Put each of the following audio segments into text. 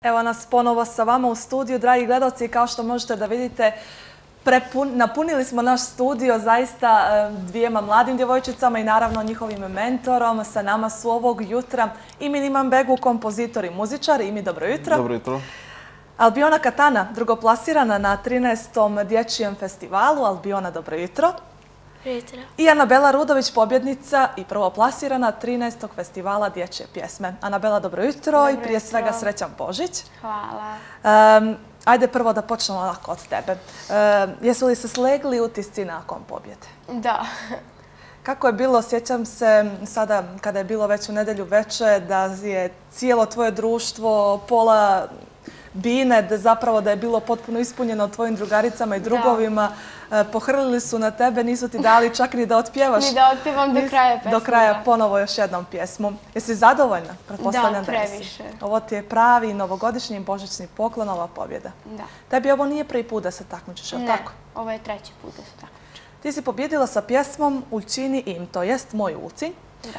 Evo nas ponovo sa vama u studiju, dragi gledalci, kao što možete da vidite, napunili smo naš studio zaista dvijema mladim djevojčicama i naravno njihovim mentorom. Sa nama su ovog jutra Imin Imanbegu, kompozitor i muzičar. Imi, dobro jutro. Dobro jutro. Albiona Katana, drugoplasirana na 13. dječjem festivalu. Albiona, dobro jutro. Jutro. I Anabela Rudović, pobjednica i prvoplasirana 13. festivala dječje pjesme. Anabela, dobro jutro i prije svega srećan Božić. Hvala. Ajde prvo da počnemo ovako od tebe. Jesu li se slegli utisci nakon pobjede? Da. Kako je bilo, sjećam se sada kada je bilo već u nedjelju večer, da je cijelo tvoje društvo, pola Bine, zapravo da je bilo potpuno ispunjeno tvojim drugaricama i drugovima. Pohrlili su na tebe, nisu ti dali čak ni da otpjevaš. Ni da otpjevam do kraja pesmu. Do kraja ponovo još jednom pjesmu. Jesi zadovoljna? Da, previše. Ovo ti je pravi novogodišnji božićni poklon, ova pobjeda. Da. Tebi ovo nije prvi put da se takmičiš, je li tako? Ne, ovo je treći put da se takmičim. Ti si pobjedila sa pjesmom Ulčini im, to jest Moj Ulcinj.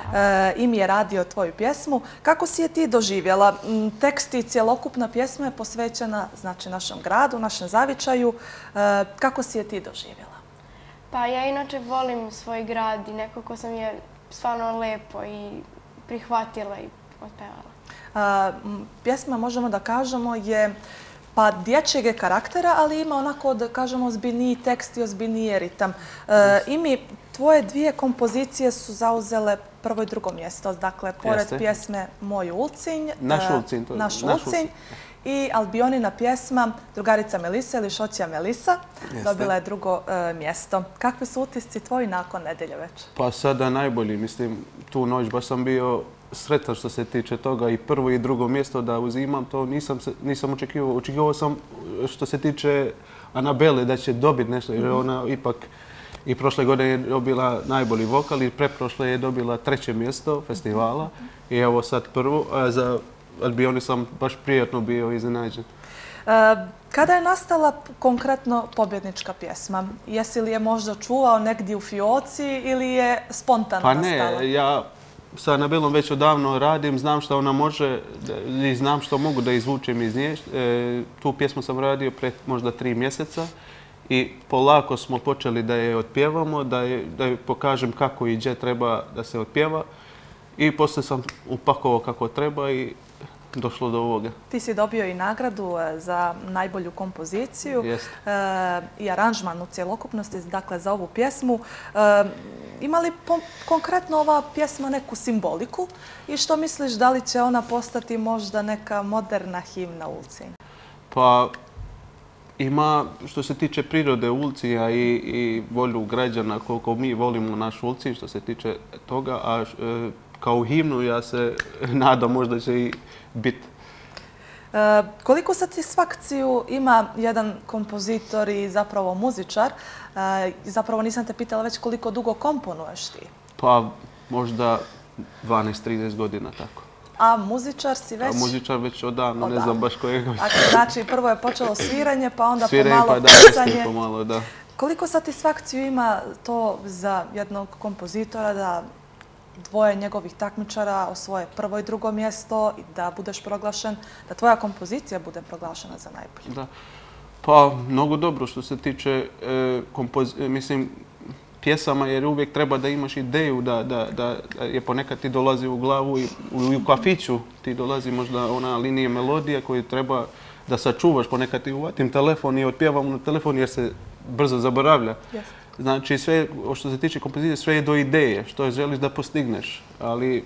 Imi je radio tvoju pjesmu. Kako si je ti doživjela? Tekst i cjelokupna pjesma je posvećena znači, našem gradu, našem zavičaju. Kako si je ti doživjela? Pa ja inače volim svoj grad i nekako sam je stvarno lepo i prihvatila i otpevala. Pjesma, možemo da kažemo, je pa dječjeg je karaktera, ali ima onako, da kažemo, ozbiljniji tekst i ozbiljniji ritam. Imi, tvoje dvije kompozicije su zauzele prvo i drugo mjesto. Dakle, pored pjesme Moj Ulcinj, Naš Ulcinj i Albionina pjesma Drugarica Melisa ili Šoćija Melisa dobila je drugo mjesto. Kakvi su utisci tvoji nakon nedjelje večer? Pa sada najbolji. Mislim, tu noć baš sam bio sretan što se tiče toga i prvo i drugo mjesto da uzimam. To nisam očekivao. Očekivao sam što se tiče Anabele da će dobiti nešto jer ona ipak i prošle godine je dobila najbolji vokal i preprošle je dobila treće mjesto festivala i evo sad prvo. Za Albioni sam baš prijatno bio iznenađen. Kada je nastala konkretno pobjednička pjesma? Jesi li je možda čuvao negdje u fioci ili je spontano nastala? Pa ne, ja sa Anabelom već odavno radim, znam što ona može i znam što mogu da izvučem iz nje. Tu pjesmu sam radio pred možda 3 mjeseca i polako smo počeli da je otpjevamo, da je pokažem kako i gdje treba da se otpjeva i poslije sam upakovao kako treba i došlo do ovoga. Ti si dobio i nagradu za najbolju kompoziciju i aranžman u cjelokupnosti, dakle za ovu pjesmu. Ima li konkretno ova pjesma neku simboliku i što misliš da li će ona postati možda neka moderna himna Ulcinja? Pa ima, što se tiče prirode Ulcinja i volju građana koliko mi volimo naš Ulcinj što se tiče toga, a kao himnu ja se nadam možda će i biti. Koliko satisfakciju ima jedan kompozitor i zapravo muzičar? Zapravo nisam te pitala već koliko dugo komponuješ ti? Pa možda 12-13 godina tako. A muzičar si već? A muzičar već odavno, ne znam baš kojega. Znači prvo je počelo sviranje pa onda pomalo pisanje. Koliko satisfakciju ima to za jednog kompozitora da dvoje njegovih takmičara osvoje prvo i drugo mjesto i da budeš proglašen, da tvoja kompozicija bude proglašena za najbolju? Da. Pa, mnogo dobro što se tiče pjesama jer uvijek treba da imaš ideju da je ponekad ti dolazi u glavu i u kafiću ti dolazi možda ona linija melodija koju treba da sačuvaš. Ponekad ti uvatim telefon i otpjevam na telefon jer se brzo zaboravlja. Znači, sve što se tiče kompozicije, sve je do ideje, što želiš da postigneš. Ali,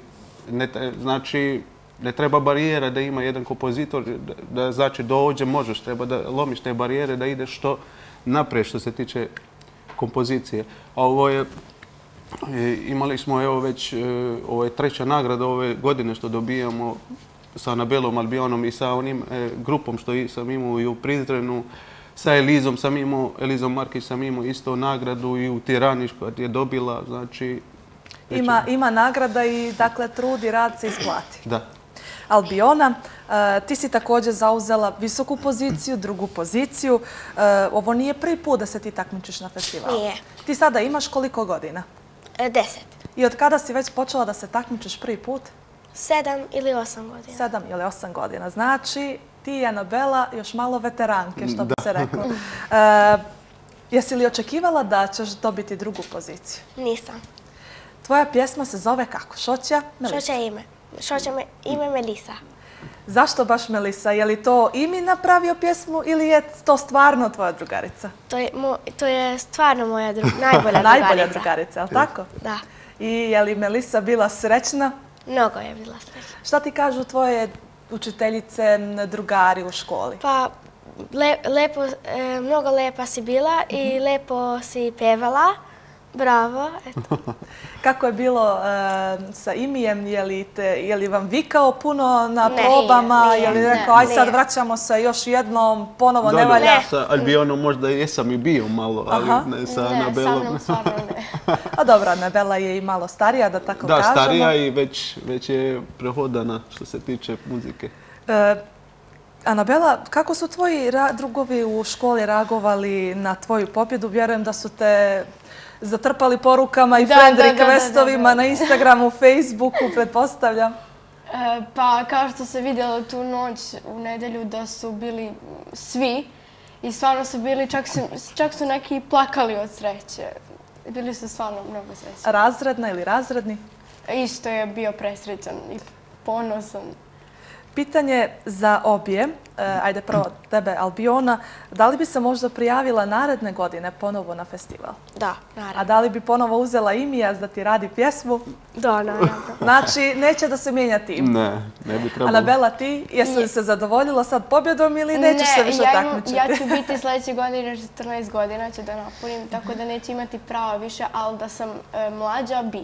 ne treba barijera da ima jedan kompozitor, da znači dođe možeš, treba da lomiš te barijere, da ideš što naprijed što se tiče kompozicije. A ovo je, imali smo evo već, ovo je treća nagrada ove godine što dobijamo sa Anabelom, Albionom i sa onim grupom što sam imao i u Prizrenu. Sa Elizom sam imao, Elizom Markić sam imao isto nagradu i u Tirani koja je dobila, znači... Ima nagrada i dakle trud i rad se isplati. Da. Albiona, ti si također zauzela visoku poziciju, drugu poziciju. Ovo nije prvi put da se ti takmičiš na festivalu. Nije. Ti sada imaš koliko godina? 10. I od kada si već počela da se takmičiš prvi put? 7 ili 8 godina. 7 ili 8 godina. Znači, ti i Anabela još malo veteranke, što bi se reklo. Jesi li očekivala da ćeš dobiti drugu poziciju? Nisam. Tvoja pjesma se zove kako? Šoća? Šoća ime Melisa. Zašto baš Melisa? Je li to Imi napravio pjesmu ili je to stvarno tvoja drugarica? To je stvarno moja najbolja drugarica. Najbolja drugarica, je li tako? Da. I je li Melisa bila srećna? Mnogo je bila srećna. Šta ti kažu tvoje učiteljice, drugari u školi? Pa, mnogo lepa si bila i lepo si pevala. Bravo, eto. Kako je bilo sa Imijem? Je li vam vikao puno na probama? Je li rekao, aj sad vraćamo se još jednom, ponovo ne valja? Ne, sa Albionom možda jesam i bio malo, ali ne sa Anabelom. Ne, sa mnom stvarno ne. A dobro, Anabela je i malo starija, da tako kažemo. Da, starija i već je prehodana što se tiče muzike. Anabela, kako su tvoji drugovi u školi reagovali na tvoju pobjedu? Vjerujem da su te zatrpali porukama i friend requestovima na Instagramu, Facebooku, pretpostavljam. Pa, kao što se vidjelo tu noć u nedjelju da su bili svi i stvarno su bili, čak su neki plakali od sreće. Bili su stvarno mnogo srećni. Razredna ili razredni? Isto je bio presrećan i ponosan. Pitanje za obje, ajde prvo tebe Albiona, da li bi se možda prijavila naredne godine ponovo na festival? Da, naravno. A da li bi ponovo uzela Imijas da ti radi pjesmu? Da, naravno. Znači, neće da se mijenja tim? Ne bi trebalo. Anabela, ti, jesi li se zadovoljila sad pobjedom ili nećeš se više takmičiti? Ja ću biti sljedeće godine, 14 godina ću da napunim, tako da neću imati prava više, ali da sam mlađa, bi.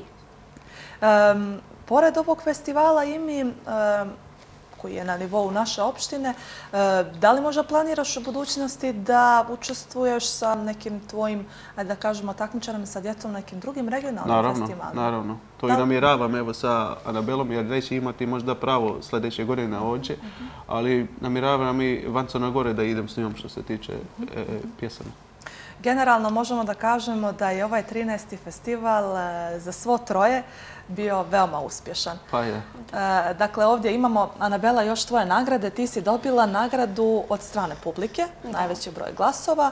Pored ovog festivala Imi, koji je na nivou naše opštine, da li možda planiraš u budućnosti da učestvuješ sa nekim tvojim, ajde da kažemo, takmičarima sa djecom na nekim drugim regionalnim festivalima? Naravno. To i namjeravam evo sa Anabelom, jer neće imati možda pravo sljedeće godine ovdje, ali namjeravam i van Crne Gore da idem s njom što se tiče pjesama. Generalno možemo da kažemo da je ovaj 13. festival za svo troje bio veoma uspješan. Pa je. Dakle, ovdje imamo, Anabela, još tvoje nagrade. Ti si dobila nagradu od strane publike, najveći broj glasova.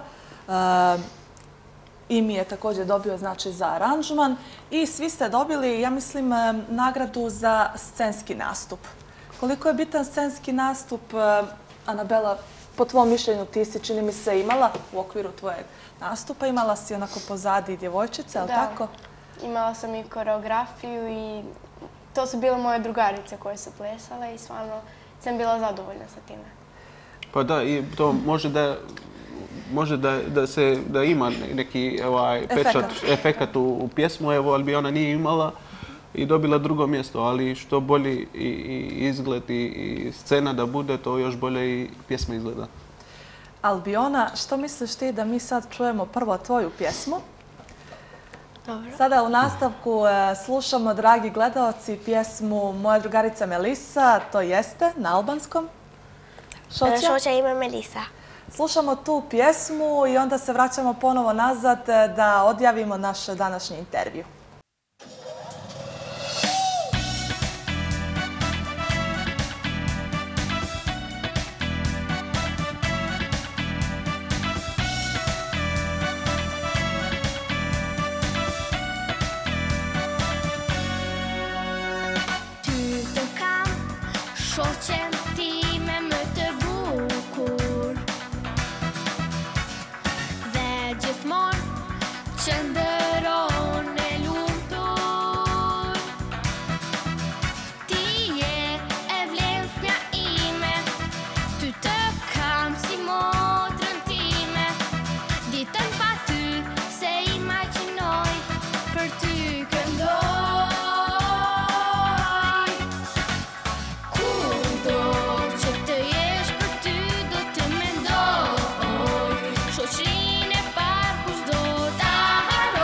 Imi je također dobio, znači, za aranžman. I svi ste dobili, ja mislim, nagradu za scenski nastup. Koliko je bitan scenski nastup, Anabela, po tvom mišljenju ti si, čini mi se, imala u okviru tvojeg nastupa? Imala si onako pozadi djevojčice, ali tako? Imala sam i koreografiju i to su bile moje drugarice koje su plesale i stvarno sam bila zadovoljna sa time. Pa da, i to može da ima neki efekat u pjesmu, evo, ali ona nije imala i dobila drugo mjesto, ali što bolji i izgled i scena da bude, to još bolje i pjesma izgleda. Albiona, što misliš ti da mi sad čujemo prvo tvoju pjesmu? Dobro. Sada u nastavku slušamo, dragi gledaoci, pjesmu Moja drugarica Melisa, to jeste na albanskom. Šoća ime Melisa. Slušamo tu pjesmu i onda se vraćamo ponovo nazad da odjavimo naš današnji intervju. Shoqërinë e parë kushdo ta harroj.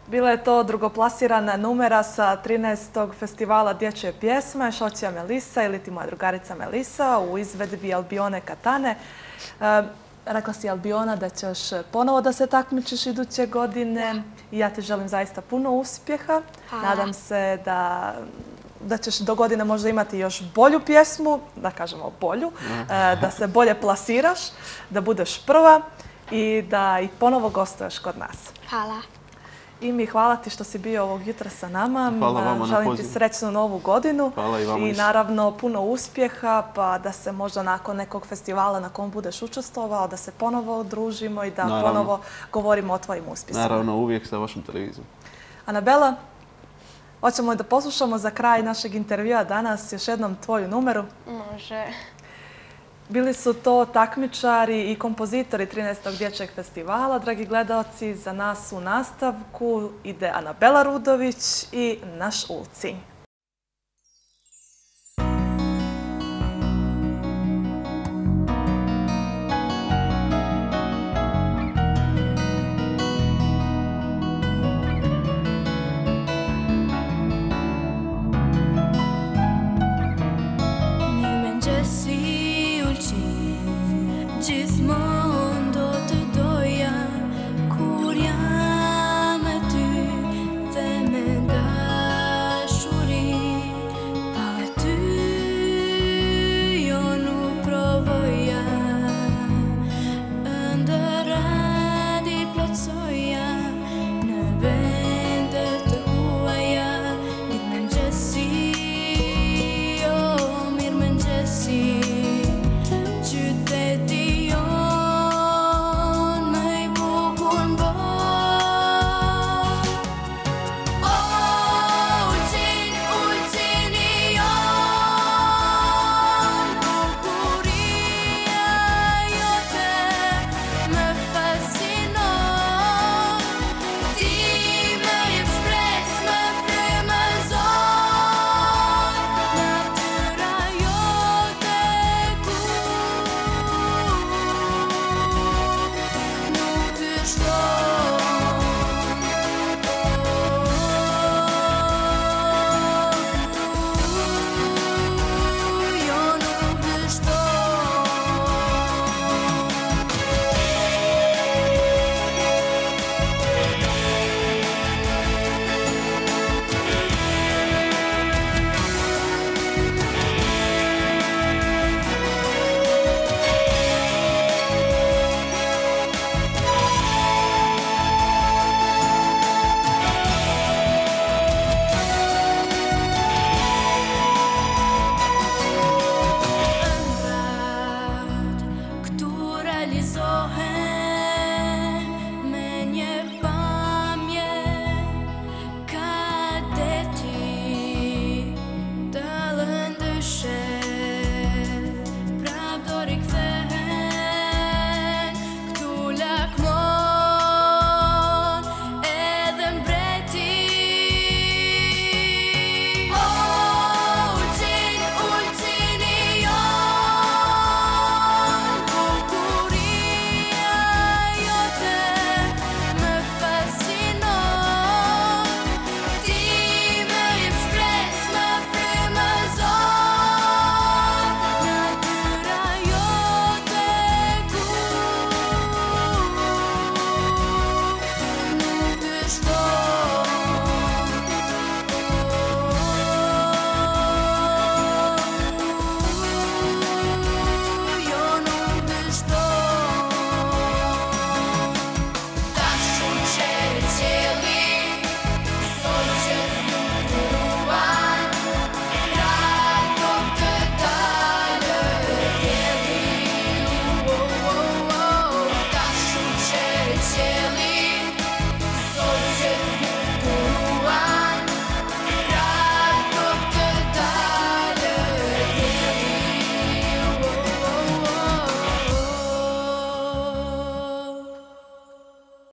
Bila je to drugoplasirana numera sa 13. festivala dječje pjesme Šoćija Melisa ili ti moja drugarica Melisa u izvedbi Albione Katane. Rekla si Albiona da ćeš ponovo da se takmičiš iduće godine i ja ti želim zaista puno uspjeha. Nadam se da ćeš do godine možda imati još bolju pjesmu, da kažemo bolju, da se bolje plasiraš, da budeš prva i da i ponovo gostuješ kod nas. Hvala. Imi, hvala ti što si bio ovog jutra sa nama. Hvala vama na Želim ti pozivu. srećnu novu godinu. Hvala i vama isto. naravno puno uspjeha, pa da se možda nakon nekog festivala na kom budeš učestvovao, da se ponovo družimo i da ponovo govorimo o tvojim uspjesima. Naravno, uvijek sa vašom televizijom. Anabela, hoćemo da poslušamo za kraj našeg intervjua danas još jednom tvoju numeru. Može. Bili su to takmičari i kompozitori 13. dječjeg festivala. Dragi gledaoci, za nas u nastavku ide Anabela Rudović i Naš Ulcinj.